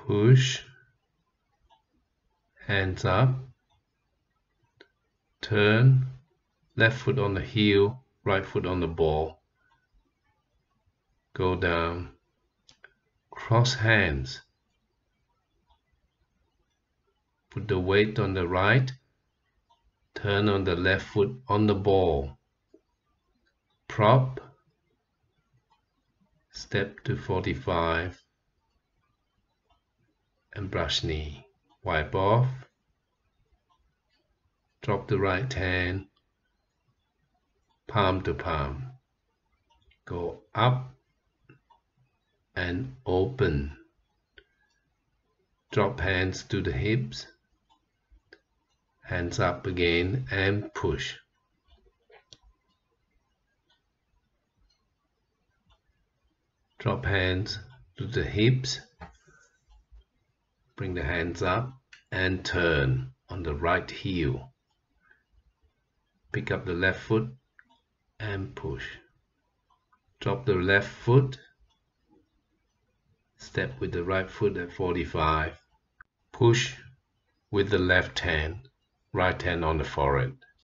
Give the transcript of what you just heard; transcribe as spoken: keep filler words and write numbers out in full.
push, hands up, turn, left foot on the heel, right foot on the ball, go down, cross hands, put the weight on the right, turn on the left foot on the ball, prop, step to forty-five, and brush knee, wipe off, drop the right hand, palm to palm, go up and open, drop hands to the hips, hands up again and push. Drop hands to the hips, bring the hands up and turn on the right heel. Pick up the left foot and push. Drop the left foot, step with the right foot at forty-five, push with the left hand, right hand on the forehead.